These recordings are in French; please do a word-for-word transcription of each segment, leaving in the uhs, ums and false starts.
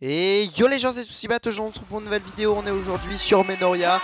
Et yo les gens, c'est Toussibat, aujourd'hui on se retrouve pour une nouvelle vidéo, on est aujourd'hui sur Menoria.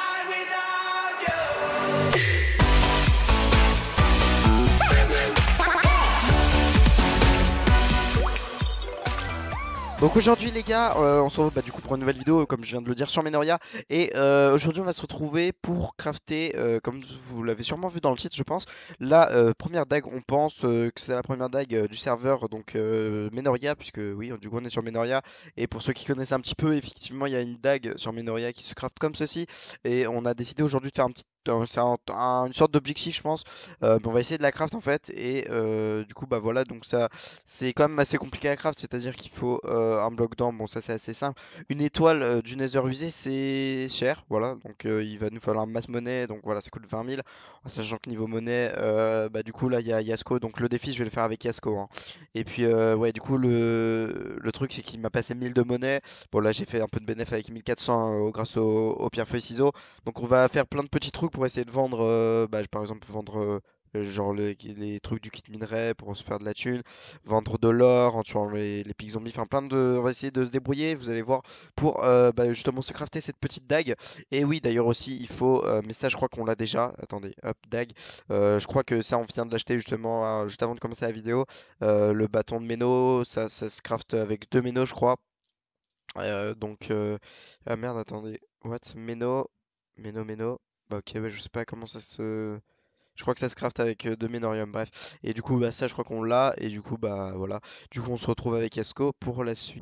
Donc aujourd'hui les gars, euh, on se retrouve bah, du coup pour une nouvelle vidéo comme je viens de le dire sur Menoria. Et euh, aujourd'hui on va se retrouver pour crafter, euh, comme vous l'avez sûrement vu dans le titre je pense, la euh, première dague. On pense euh, que c'est la première dague euh, du serveur donc euh, Menoria, puisque oui du coup on est sur Menoria. Et pour ceux qui connaissent un petit peu, effectivement il y a une dague sur Menoria qui se craft comme ceci. Et on a décidé aujourd'hui de faire un petit, euh, c'est un- un- une sorte d'objectif je pense. Euh, mais on va essayer de la craft en fait. Et euh, du coup bah voilà, donc ça c'est quand même assez compliqué à craft, c'est-à-dire qu'il faut euh, un bloc d'ambre, bon ça c'est assez simple. Une étoile euh, du Nether usé c'est cher, voilà, donc euh, il va nous falloir masse monnaie, donc voilà ça coûte vingt mille. En sachant que niveau monnaie, euh, bah du coup là il y a Yasco, donc le défi je vais le faire avec Yasco, hein. Et puis euh, ouais du coup le, le truc c'est qu'il m'a passé mille de monnaie. Bon là j'ai fait un peu de bénéf avec mille quatre cents euh, grâce au, au pierre feuille ciseaux. Donc on va faire plein de petits trucs pour essayer de vendre, euh, bah, par exemple vendre euh, euh, genre les, les trucs du kit minerai pour se faire de la thune, vendre de l'or en tuant les, les pigs zombies, enfin plein de... On va essayer de se débrouiller, vous allez voir, pour euh, bah, justement se crafter cette petite dague. Et oui, d'ailleurs aussi, il faut, euh, mais ça je crois qu'on l'a déjà, attendez, hop, dague. Euh, je crois que ça on vient de l'acheter justement, euh, juste avant de commencer la vidéo. Euh, le bâton de méno, ça, ça se craft avec deux ménos je crois. Euh, donc, euh... ah merde, attendez, what, méno, méno, méno, bah ok, ouais, je sais pas comment ça se... Je crois que ça se craft avec euh, deux Menorium, bref. Et du coup, bah, ça, je crois qu'on l'a. Et du coup, bah voilà. Du coup, on se retrouve avec Esco pour la suite.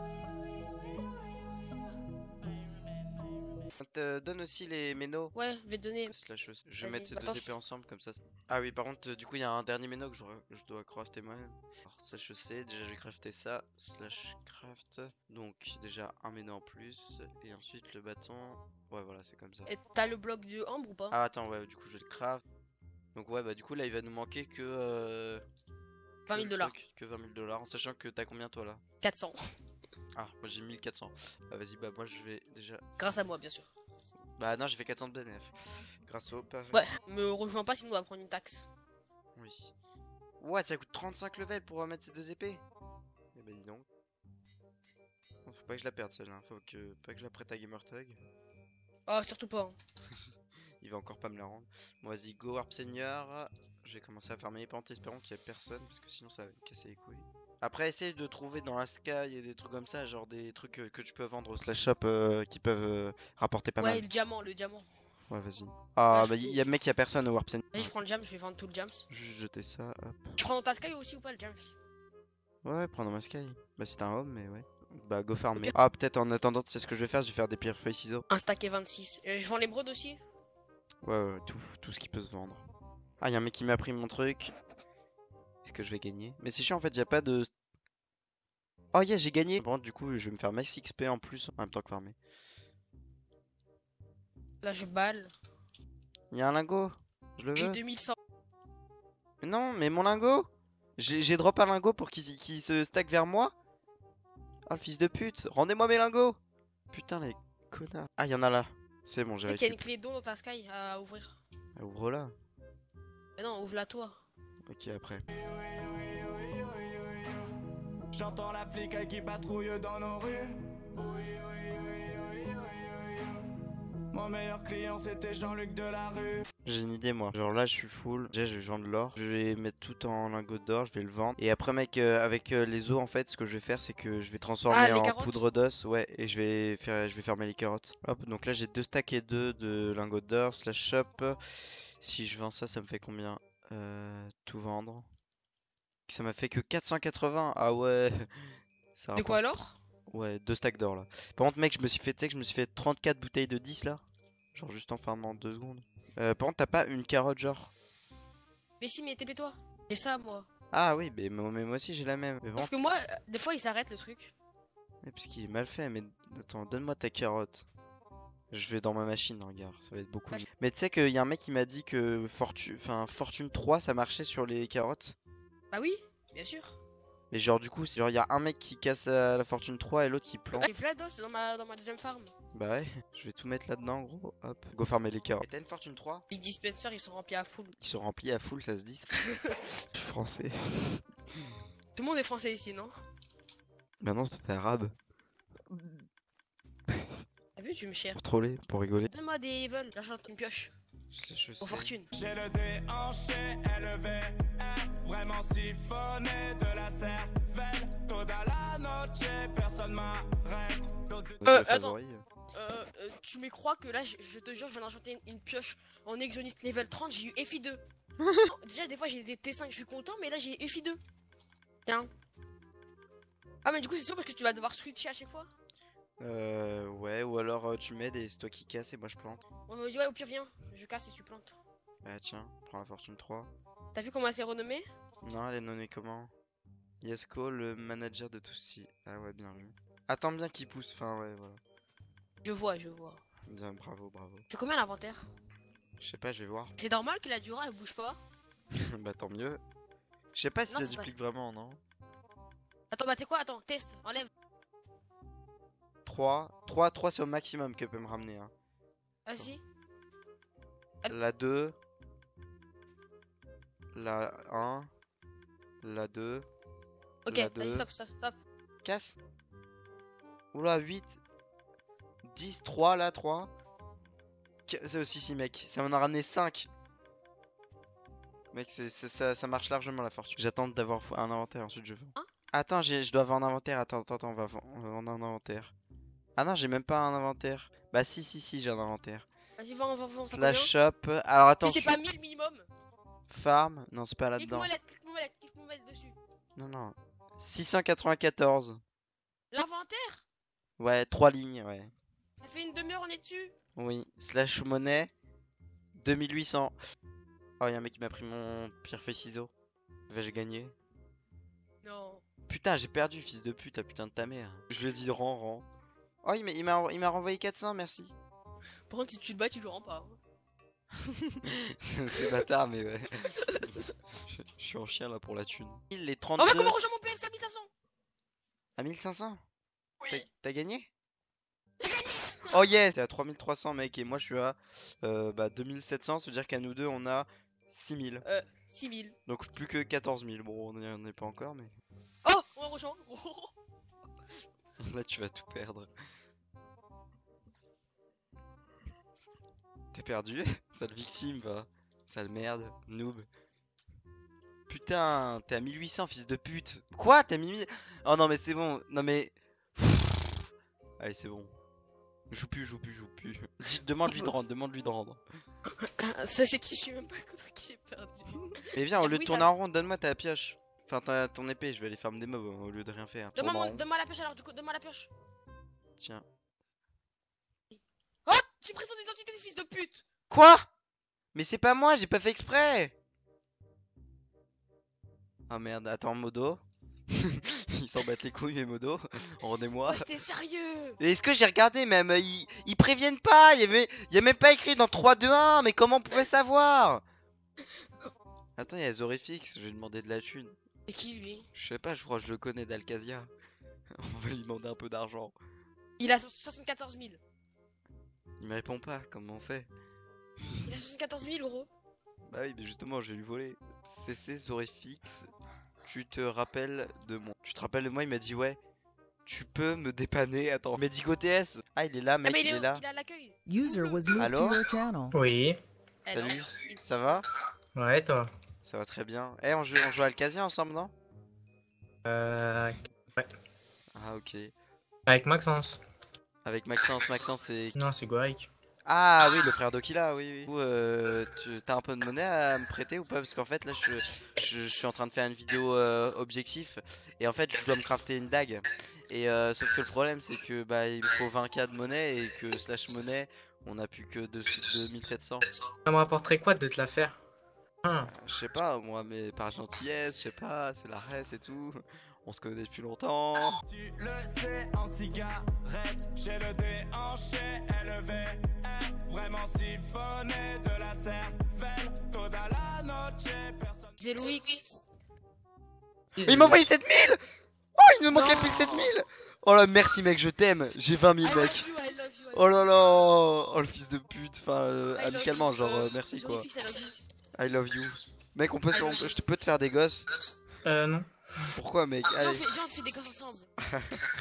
On te donne aussi les ménos. Ouais, je vais te donner. Slash, je vais Vas-y, mettre ces attends, deux je- épées ensemble comme ça. Ah oui, par contre, euh, du coup, il y a un dernier méno que je, je dois crafter moi-même. Alors, slash C, déjà, je vais crafter ça. Slash craft. Donc, déjà un méno en plus. Et ensuite, le bâton. Ouais, voilà, c'est comme ça. Et t'as le bloc de ambre ou pas? Ah, attends, ouais, du coup, je vais le craft. Donc, ouais, bah, du coup, là, il va nous manquer que. Euh... vingt Que mille le dollars. truc, que vingt mille dollars, en sachant que t'as combien toi là? quatre cents. Ah, moi j'ai mille quatre cents. Bah vas-y, bah moi je vais déjà. Grâce à moi, bien sûr. Bah non, j'ai fait quatre cents de bénéf. Grâce au pari. Ouais, me rejoins pas sinon on va prendre une taxe. Oui. Ouais, ça coûte trente-cinq levels pour remettre ces deux épées. Eh bah dis donc. Bon, faut pas que je la perde celle-là, faut que pas que je la prête à Gamertag. Oh, surtout pas. Hein. Il va encore pas me la rendre. Bon vas-y, go Warp Seigneur. Je vais commencer à farmer les pentes, espérons qu'il y ait personne, parce que sinon ça va me casser les couilles. Après, essaye de trouver dans la sky et des trucs comme ça, genre des trucs que, que tu peux vendre au slash shop euh, qui peuvent euh, rapporter pas Ouais, mal. le diamant, le diamant. Ouais, vas-y. Là, Ah, je bah, suis- il y a mec, y a personne au Warp Seigneur. Vas-y, je prends le jam, je vais vendre tout le jams. Juste jeter ça, hop. Tu prends dans ta sky aussi ou pas le jams? Ouais, ouais, prends dans ma sky. Bah, c'est un home, mais ouais. Bah, go Au farmer. pire, Ah, peut-être en attendant, tu sais ce que je vais faire, je vais faire des pierres feuilles ciseaux. un stack et vingt-six. Euh, je vends l'émeraude aussi. Ouais, ouais, tout, tout ce qui peut se vendre. Ah, y a un mec qui m'a pris mon truc. Est-ce que je vais gagner? Mais c'est chiant, en fait, y a pas de. Oh, yeah, j'ai gagné! Bon, du coup, je vais me faire max X P en plus en même temps que farmer. Là, je balle. Y a un lingot! Je le J'ai veux! deux mille cent. Mais non, mais mon lingot! J'ai j'ai drop un lingot pour qu'il qu'il se stack vers moi? Oh, le fils de pute! Rendez-moi mes lingots! Putain, les connards! Ah, y en a là! C'est bon, j'ai Tu sais qu'il y a réussi. une clé d'eau dans ta sky à ouvrir. Ah, ouvre-la! Mais non, ouvre-la toi. Ok, après. J'entends la flic qui patrouille dans nos rues. Mon meilleur client c'était Jean-Luc Delarue. J'ai une idée moi. Genre là je suis full. Déjà je vais vendre de l'or. Je vais mettre tout en lingot d'or. Je vais le vendre. Et après mec euh, avec euh, les os en fait ce que je vais faire c'est que je vais transformer Ah, les en carottes. poudre d'os. Ouais. Et je vais faire je vais fermer les carottes. Hop. Donc là j'ai deux stacks et deux de lingots d'or slash shop. Si je vends ça ça me fait combien? euh, Tout vendre. Ça m'a fait que quatre cent quatre-vingts. Ah ouais. Ça De quoi rapporte. alors? Ouais, deux stacks d'or là. Par contre mec je me suis fait tu sais que je me suis fait trente-quatre bouteilles de dix là. Genre juste en farmant deux secondes. Euh, par contre, t'as pas une carotte genre? Mais si, mais T P-toi. J'ai ça, moi. Ah oui, mais moi, mais moi aussi j'ai la même. Mais bon, Sauf que moi, euh, des fois, il s'arrête le truc. parce qu'il est mal fait. Mais attends, donne-moi ta carotte. Je vais dans ma machine, regarde, ça va être beaucoup mieux. Mais tu sais qu'il y a un mec qui m'a dit que Fortune, enfin Fortune trois ça marchait sur les carottes. Bah oui, bien sûr. Mais genre du coup, c'est genre il y a un mec qui casse euh, la Fortune trois et l'autre qui plante. J'ai Flados dans ma, dans ma deuxième farm. Bah ouais, je vais tout mettre là-dedans gros. Hop, go farmer les carottes. Et t'as une Fortune trois? Les dispensers, ils sont remplis à full. Qui sont remplis à full, ça se dit. Je suis français. Tout le monde est français ici, non? Maintenant, toi t'es arabe. T'as vu, tu me cherches. Pour troller, pour rigoler. Donne-moi des levels, j'achète une pioche. Je, je sais. Pour fortune. J'ai le déhanché élevé, eh, vraiment siphonné de la cervelle. Toda la noche, personne m'arrête. Dose de- Notre Euh, jeu attends. favori. Euh, euh, tu me crois que là, je, je te jure, je viens d'enchanter une, une pioche en exoniste level trente, j'ai eu F I deux. Non, déjà, des fois, j'ai des T cinq, je suis content, mais là, j'ai F I deux. Tiens. Ah, mais du coup, c'est sûr parce que tu vas devoir switcher à chaque fois. Euh, ouais, ou alors euh, tu m'aides et c'est toi qui casse et moi je plante. On me dit, ouais, au pire, viens, je casse et tu plantes. Bah tiens, prends la fortune trois. T'as vu comment elle s'est renommée? Non, elle est nommée comment? Yesco, le manager de Toussi. Ah ouais, bien vu. Attends bien qu'il pousse, enfin ouais, voilà. Je vois, je vois. Bien, bravo, bravo. C'est combien l'inventaire? Je sais pas, je vais voir. C'est normal que la Dura elle bouge pas? Bah tant mieux. Je sais pas si Non, ça c'est pas- duplique vraiment, non? Attends, bah t'es quoi? Attends, test, enlève. trois. trois, trois c'est au maximum qu'elle peut me ramener. Hein. Vas-y. La deux. La un. La deux. Ok, La vas-y, deux. stop, stop, stop. Casse. Oula, huit. dix, trois là, trois. C'est aussi si mec, ça m'en a ramené cinq. Mec, c'est c'est- ça, ça marche largement la fortune. J'attends d'avoir fo- un inventaire, ensuite je vends. Hein? Attends, j'ai- je dois avoir un inventaire. Attends, attends, attends, on va, ven- on va vendre un inventaire. Ah non, j'ai même pas un inventaire. Bah si, si, si, j'ai un inventaire. Vas-y, vends, vends, vends. ça Slash combien? shop. Alors attends, Si c'est je pas suis- mille minimum. farm. Non, c'est pas là-dedans. Clique-moi lettre, clique-moi lettre, clique-moi lettre dessus. Non, non. six cent quatre-vingt-quatorze. L'inventaire? Ouais, trois lignes, ouais. Ça fait une demi-heure, on est dessus. Oui. Slash monnaie. deux mille huit cents. Oh, y'a un mec qui m'a pris mon pierre feuille ciseaux. Vais-je gagner? Non. Putain, j'ai perdu, fils de pute, la putain de ta mère. Je lui ai dit rends, rends. Oh, il m'a il m'a il m'a renvoyé quatre cents, merci. Par contre, si tu te bats, tu le rends pas. C'est bâtard, mais ouais. Je je suis en chien là pour la thune. Les Oh, mais trente-deux comment rejoindre mon P F, c'est à mille cinq cents? à mille cinq cents. Oui. T'as- T'as gagné? Oh yes, t'es à trois mille trois cents mec et moi je suis à euh, bah, deux mille sept cents, ça veut dire qu'à nous deux on a six mille. Euh, six mille. Donc plus que quatorze mille. Bon, on n'y est pas encore, mais Oh, on va rejoindre. là tu vas tout perdre. T'es perdu? Sale victime, va. Sale merde, noob. Putain, t'es à mille huit cents, fils de pute. Quoi? T'as mis mille... Oh non, mais c'est bon. Non, mais... Allez, c'est bon. Joue plus, joue plus, joue plus. Dis- Demande-lui de rendre, demande-lui de rendre. Ça, c'est qui? Je sais même pas contre qui j'ai perdu. Mais viens, au Tiens, lieu de oui, tourner ça- en rond, donne-moi ta pioche. Enfin, ta- ton épée, je vais aller farmer des mobs au lieu de rien faire. Tourne Donne-moi en mon- rond. donne-moi la pioche alors, du coup, donne-moi la pioche. Tiens. Oh, tu présentes l'identité des fils de pute. Quoi? Mais c'est pas moi, j'ai pas fait exprès. Ah merde, attends, Modo. Ils s'en battent les couilles, mes Modo. Rendez-moi. Ouais, t'es sérieux? Et est-ce que j'ai regardé même? Ils, ils préviennent pas. Il y avait, il y a même pas écrit dans trois, deux, un. Mais comment on pouvait savoir? Attends, il y a Zorifix. Je vais lui demander de la thune. Et qui lui? Je sais pas, je crois que je le connais d'Alcasia. On va lui demander un peu d'argent. Il a so- soixante-quatorze mille. Il me répond pas. Comment on fait? Il a soixante-quatorze mille euros. Bah oui, mais justement, je vais lui voler. C C Zorifix. Tu te rappelles de moi? Tu te rappelles de moi? Il m'a dit ouais. Tu peux me dépanner? Attends, Medigo T S. Ah, il est là, Ah, mec, mais il il est est, là. il est à l'accueil. User was moved Allô? to your channel. Oui, Eh Salut. non. Ça va? ouais, toi. Ça va très bien. Eh, on joue, on joue à Alcasia ensemble, non? Euh, Ah, ok. avec Maxence. Avec Maxence, Maxence c'est... Non, c'est Gorik. Ah oui, le frère d'Okila, oui, oui. Du coup, euh, tu t'as un peu de monnaie à me prêter ou pas? Parce qu'en fait, là, je, je, je suis en train de faire une vidéo euh, objectif. Et en fait, je dois me crafter une dague. Et euh, sauf que le problème, c'est que bah il me faut vingt K de monnaie et que slash monnaie, on a plus que deux mille sept cents. Ça me rapporterait quoi de te la faire? Hein, Je sais pas, moi, mais par gentillesse, je sais pas, c'est la res et tout. On se connaît depuis longtemps. Tu le sais, en cigarette, j'ai le déhanché élevé, eh, vraiment siphonné de la cervelle. Toda la noche, personne. Zéro X. Il m'a envoyé sept mille. Oh, il me manquait plus sept mille. Oh là, merci mec, je t'aime. J'ai vingt mille I mec. love you, I love you, I Oh là là. Oh le fils de pute. Enfin, euh, love you. amicalement, genre, Euh, euh, merci Zéro quoi. X, I love you. I love you. Mec, on peut, se- on peut- je te peux te faire des gosses. Euh, non. Pourquoi mec? Viens, on Allez. fait, viens, on fait des gosses ensemble.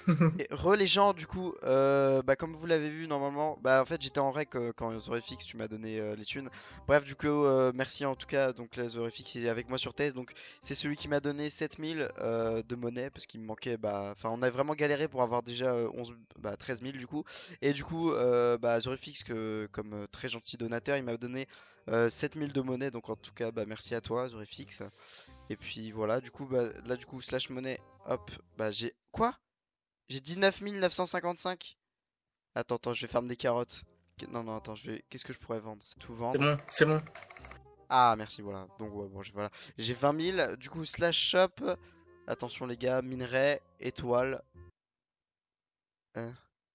Et re les gens, du coup, euh, bah, comme vous l'avez vu normalement, bah en fait j'étais en rec euh, quand Zorefix tu m'as donné euh, les thunes. Bref, du coup, euh, merci en tout cas. Donc là, Zorefix est avec moi sur Thèse. Donc c'est celui qui m'a donné sept mille euh, de monnaie parce qu'il me manquait. Bah, enfin, on a vraiment galéré pour avoir déjà euh, onze, bah, treize mille du coup. Et du coup, euh, bah, Zorefix, que, comme euh, très gentil donateur, il m'a donné euh, sept mille de monnaie. Donc en tout cas, bah, merci à toi, Zorefix. Et puis voilà, du coup, bah, là, du coup, slash monnaie, hop, bah j'ai. Quoi? J'ai dix-neuf mille neuf cent cinquante-cinq. Attends, attends, je vais farm des carottes. Qu- Non, non, attends, je vais. Qu'est-ce que je pourrais vendre? C'est tout C'est vendre. bon, c'est bon. Ah, merci, voilà. Donc, ouais, bon, j'ai- voilà. J'ai vingt mille. Du coup, slash shop. Attention, les gars. Minerai, étoile. Hein.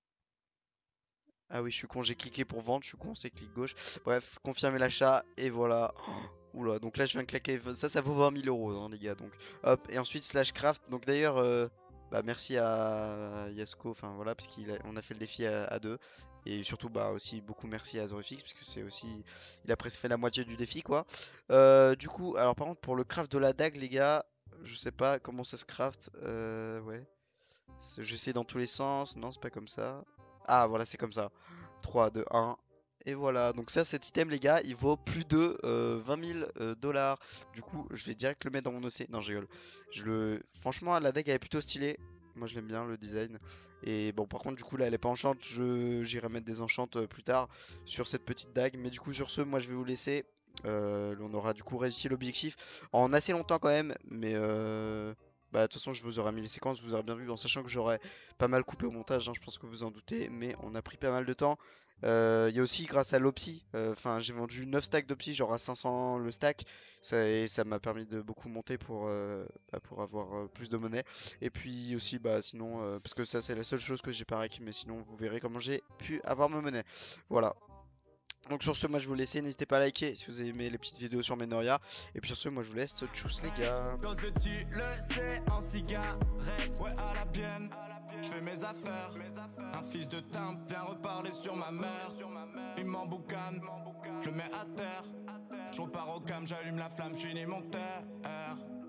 Ah oui, je suis con, j'ai cliqué pour vendre. Je suis con, c'est clic gauche. Bref, confirmer l'achat. Et voilà. Oula, donc là, je viens de claquer. Ça, ça vaut vingt mille euros, hein, les gars. Donc, hop. Et ensuite, slash craft. Donc, d'ailleurs. euh, Bah, merci à Yasko, enfin voilà, parce qu'on a, a fait le défi à, à deux. Et surtout, bah aussi beaucoup merci à Zorifix, parce que c'est aussi. Il a presque fait la moitié du défi, quoi. Euh, du coup, alors par contre, pour le craft de la dague, les gars, je sais pas comment ça se craft. Euh, ouais. C'est- J'essaie dans tous les sens. Non, c'est pas comme ça. Ah, voilà, c'est comme ça. trois, deux, un. Et voilà, donc ça, cet item, les gars, il vaut plus de euh, vingt mille euh, dollars. Du coup, je vais direct le mettre dans mon O C. Non, je rigole. Je le... Franchement, la deck, elle est plutôt stylée. Moi, je l'aime bien, le design. Et bon, par contre, du coup, là, elle est pas enchante. Je... J'irai mettre des enchantes euh, plus tard sur cette petite dague. Mais du coup, sur ce, moi, je vais vous laisser. Euh, on aura du coup réussi l'objectif en assez longtemps quand même. Mais euh, bah, de toute façon, je vous aurai mis les séquences, vous aurez bien vu, en sachant que j'aurais pas mal coupé au montage, hein, je pense que vous en doutez, mais on a pris pas mal de temps. Euh, Il y a aussi grâce à l'Opti, euh, enfin j'ai vendu neuf stacks d'Opti, genre à cinq cents le stack, ça, et ça m'a permis de beaucoup monter pour, euh, bah, pour avoir euh, plus de monnaie. Et puis aussi, bah sinon, euh, parce que ça c'est la seule chose que j'ai pas récupéré, mais sinon vous verrez comment j'ai pu avoir ma monnaie. Voilà. Donc sur ce, moi je vous laisse, n'hésitez pas à liker si vous avez aimé les petites vidéos sur Menoria. Et puis sur ce, moi je vous laisse, tchuss les gars. Dose de tu le sais, en cigarette, ouais à la bienne. Je fais mes affaires, un fils de timbre vient reparler sur ma mère. Il m'emboucane, je le mets à terre. Je repars au cam, j'allume la flamme, je finis mon terre.